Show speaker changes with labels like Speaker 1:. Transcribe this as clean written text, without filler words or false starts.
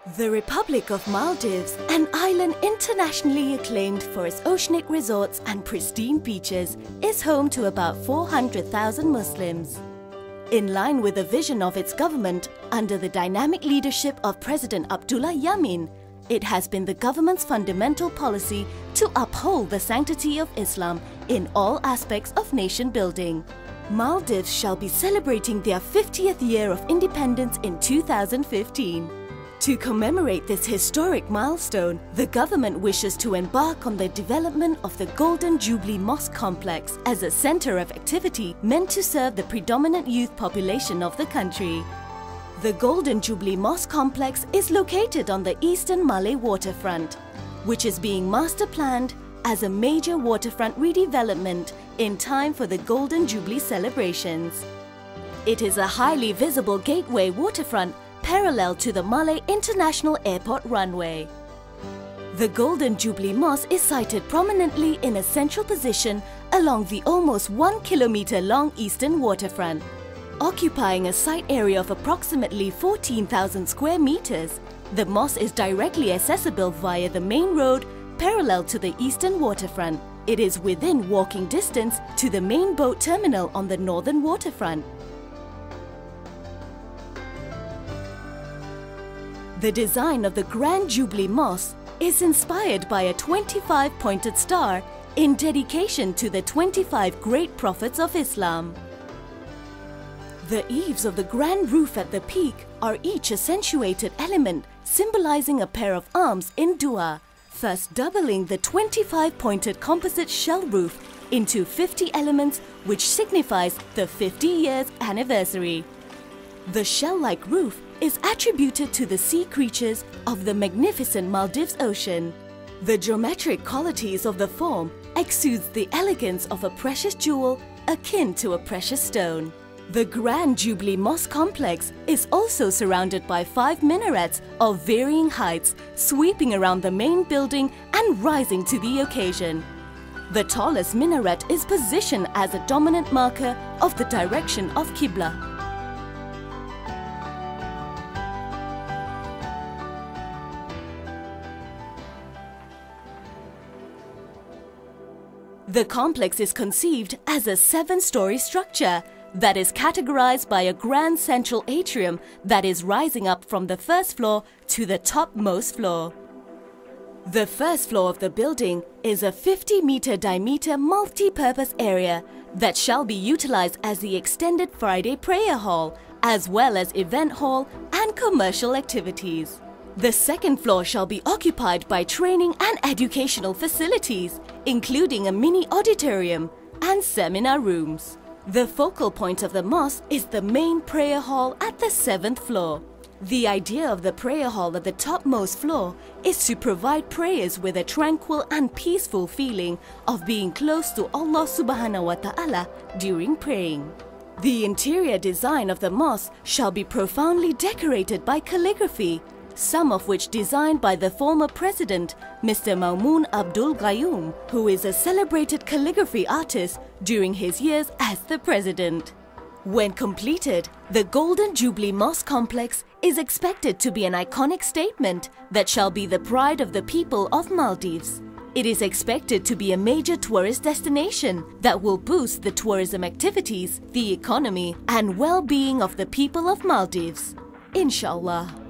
Speaker 1: The Republic of Maldives, an island internationally acclaimed for its oceanic resorts and pristine beaches, is home to about 400,000 Muslims. In line with the vision of its government, under the dynamic leadership of President Abdullah Yamin, it has been the government's fundamental policy to uphold the sanctity of Islam in all aspects of nation building. Maldives shall be celebrating their 50th year of independence in 2015. To commemorate this historic milestone, the government wishes to embark on the development of the Golden Jubilee Mosque Complex as a center of activity meant to serve the predominant youth population of the country. The Golden Jubilee Mosque Complex is located on the eastern Malay waterfront, which is being master planned as a major waterfront redevelopment in time for the Golden Jubilee celebrations. It is a highly visible gateway waterfront parallel to the Malé International Airport runway. The Golden Jubilee Mosque is sited prominently in a central position along the almost 1 kilometer long eastern waterfront. Occupying a site area of approximately 14,000 square meters, the mosque is directly accessible via the main road parallel to the eastern waterfront. It is within walking distance to the main boat terminal on the northern waterfront. The design of the Grand Jubilee Mosque is inspired by a 25-pointed star in dedication to the 25 great prophets of Islam. The eaves of the grand roof at the peak are each accentuated element symbolizing a pair of arms in dua, thus doubling the 25-pointed composite shell roof into 50 elements, which signifies the 50 years anniversary. The shell-like roof is attributed to the sea creatures of the magnificent Maldives Ocean. The geometric qualities of the form exudes the elegance of a precious jewel akin to a precious stone. The Grand Jubilee Mosque Complex is also surrounded by 5 minarets of varying heights, sweeping around the main building and rising to the occasion. The tallest minaret is positioned as a dominant marker of the direction of Qibla. The complex is conceived as a 7-story structure that is categorized by a grand central atrium that is rising up from the first floor to the topmost floor. The first floor of the building is a 50-meter diameter multi-purpose area that shall be utilized as the extended Friday prayer hall, as well as event hall and commercial activities. The second floor shall be occupied by training and educational facilities, including a mini auditorium and seminar rooms. The focal point of the mosque is the main prayer hall at the 7th floor. The idea of the prayer hall at the topmost floor is to provide prayers with a tranquil and peaceful feeling of being close to Allah Subhanahu wa Ta'ala during praying. The interior design of the mosque shall be profoundly decorated by calligraphy, some of which designed by the former president, Mr. Maumoon Abdul Gayoom, who is a celebrated calligraphy artist during his years as the president. When completed, the Golden Jubilee Mosque Complex is expected to be an iconic statement that shall be the pride of the people of Maldives. It is expected to be a major tourist destination that will boost the tourism activities, the economy, and well-being of the people of Maldives. Inshallah.